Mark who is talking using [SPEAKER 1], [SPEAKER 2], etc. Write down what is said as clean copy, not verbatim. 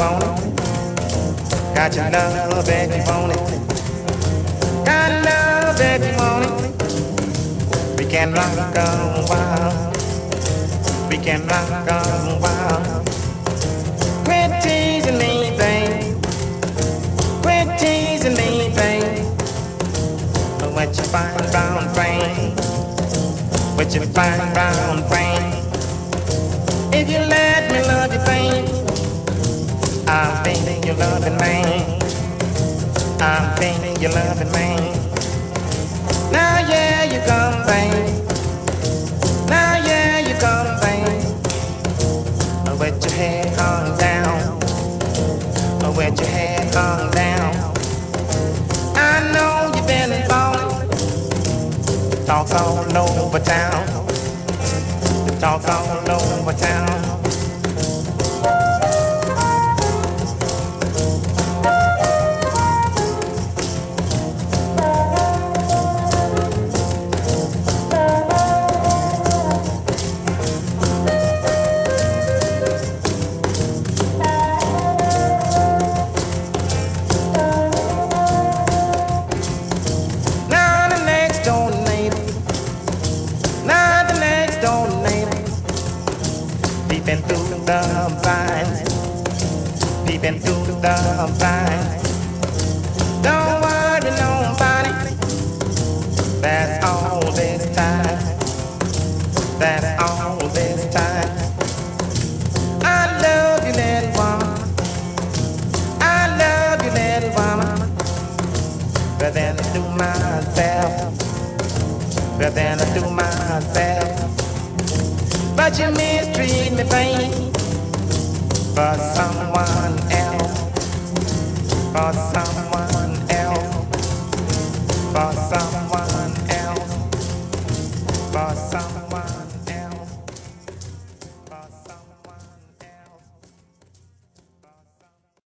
[SPEAKER 1] want it. Got your love if you want it. Got love if you want it. We can rock a while. We can rock a while. Quit teasing me, babe. Quit teasing me, babe. What you find round frame? What you find round frame? If you let me love you, babe, I'm thinking you're loving me. I'm thinking you're loving me. Now yeah, you come, babe. Now yeah, you come, babe. With your head hung down. With your head hung down. I know you've been falling. The talk's all over town. The talk's all over town. Peeping through the blinds, peeping through the blinds. Don't worry nobody, that's all this time. That's all this time. I love you, little woman. I love you, little woman. Better than I do myself. Better than I do myself. But you mistreat me, babe, for someone else, for someone